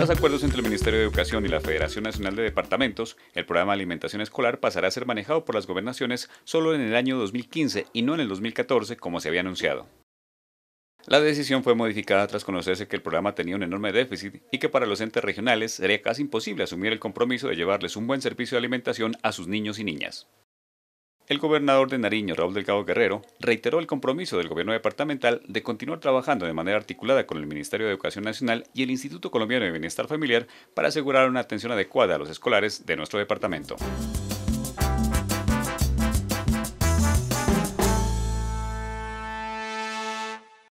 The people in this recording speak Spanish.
Tras acuerdos entre el Ministerio de Educación y la Federación Nacional de Departamentos, el programa de alimentación escolar pasará a ser manejado por las gobernaciones solo en el año 2015 y no en el 2014 como se había anunciado. La decisión fue modificada tras conocerse que el programa tenía un enorme déficit y que para los entes regionales sería casi imposible asumir el compromiso de llevarles un buen servicio de alimentación a sus niños y niñas. El gobernador de Nariño, Raúl Delgado Guerrero, reiteró el compromiso del gobierno departamental de continuar trabajando de manera articulada con el Ministerio de Educación Nacional y el Instituto Colombiano de Bienestar Familiar para asegurar una atención adecuada a los escolares de nuestro departamento.